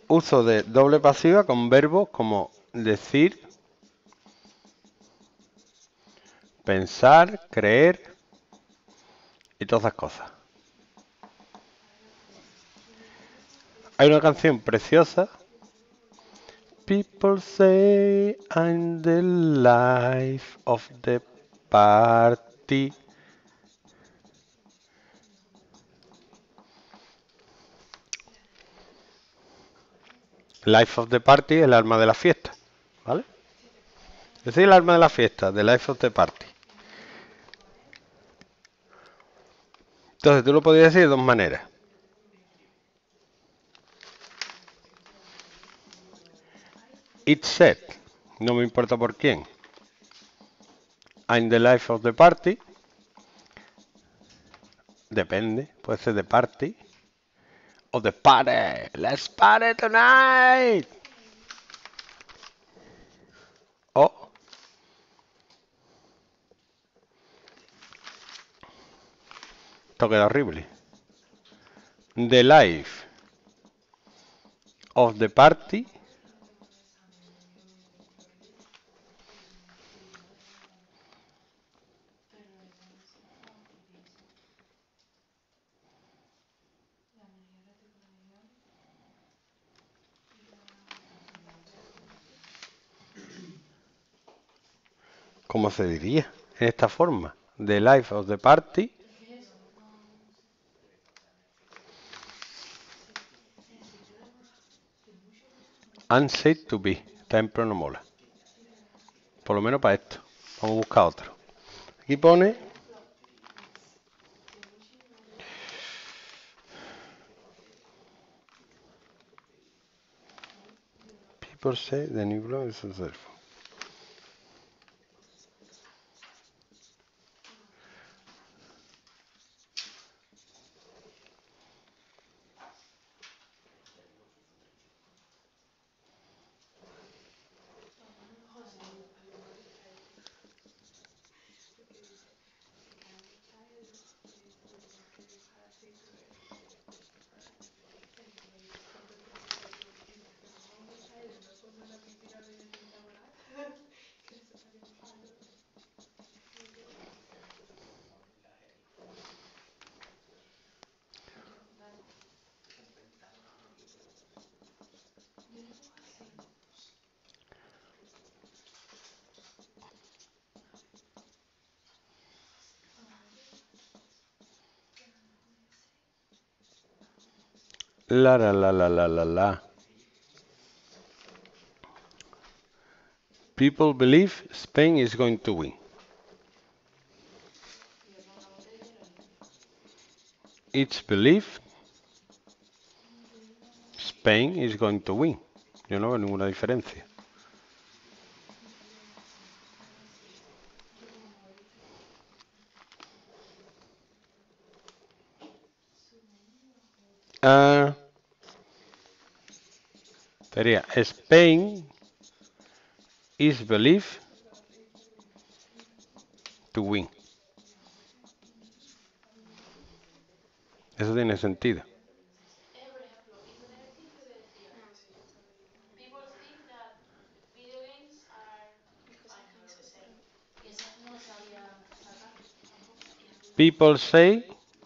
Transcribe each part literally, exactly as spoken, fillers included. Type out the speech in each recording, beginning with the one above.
uso de doble pasiva con verbos como decir, pensar, creer y todas esas cosas. Hay una canción preciosa. People say I'm the life of the party. Life of the party, el alma de la fiesta, ¿vale? Es decir, el alma de la fiesta, the life of the party. Entonces tú lo podrías decir de dos maneras. It's said, no me importa por quién. I'm the life of the party. Depende, puede ser the party. O the party. Let's party tonight. O esto queda horrible. The life of the party. ¿Cómo se diría? En esta forma. The life of the party. Unsaid to be. Está en pronomola. Por lo menos para esto. Vamos a buscar otro. Aquí pone people say the new blog is self. La la la la la la la. People believe Spain is going to win. It's believed Spain is going to win. Yo no veo ninguna diferencia. Ah, sería Spain is believed to win. Eso tiene sentido. People say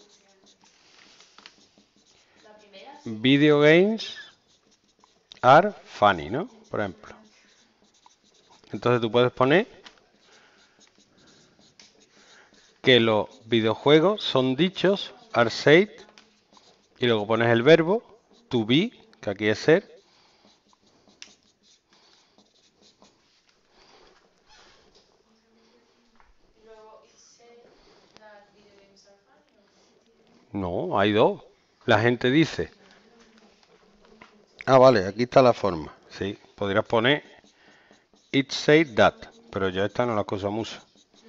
video games are funny, ¿no? Por ejemplo. Entonces tú puedes poner que los videojuegos son dichos, are said, y luego pones el verbo to be, que aquí es ser. No, hay dos. La gente dice. Ah, vale, aquí está la forma. Sí, podrías poner it said that, pero yo esta no la cosa mucho.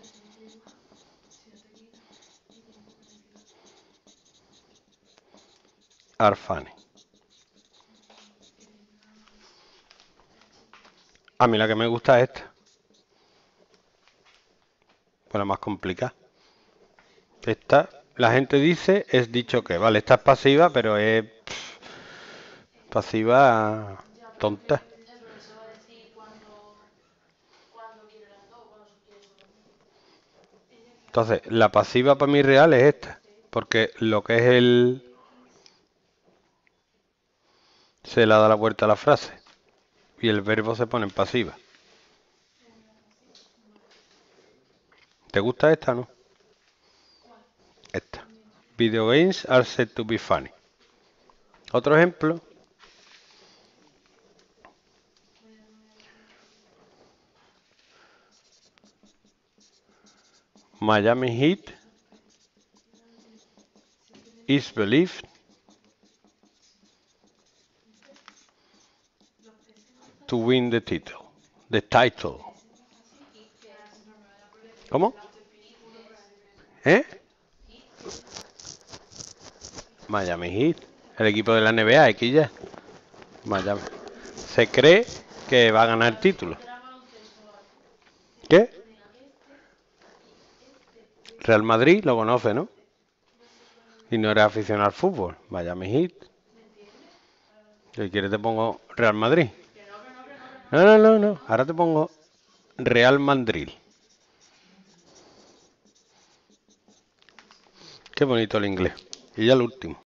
Are funny. A mí la que me gusta es esta. Pues la más complicada. Esta, la gente dice, es dicho que. Vale, esta es pasiva, pero es... Pasiva tonta. Entonces, la pasiva para mí real es esta. Porque lo que es el... se le da la vuelta a la frase. Y el verbo se pone en pasiva. ¿Te gusta esta, no? Esta. Video games are said to be funny. Otro ejemplo. Miami Heat is believed to win the title. The title. ¿Cómo? ¿Eh? Miami Heat. El equipo de la N B A, X ya. Miami. Se cree que va a ganar el título. ¿Qué? Real Madrid lo conoce, ¿no? Y no eres aficionado al fútbol. Miami Heat. Si quieres te pongo Real Madrid. No, no, no, no. Ahora te pongo Real Madrid. Qué bonito el inglés. Y ya el último.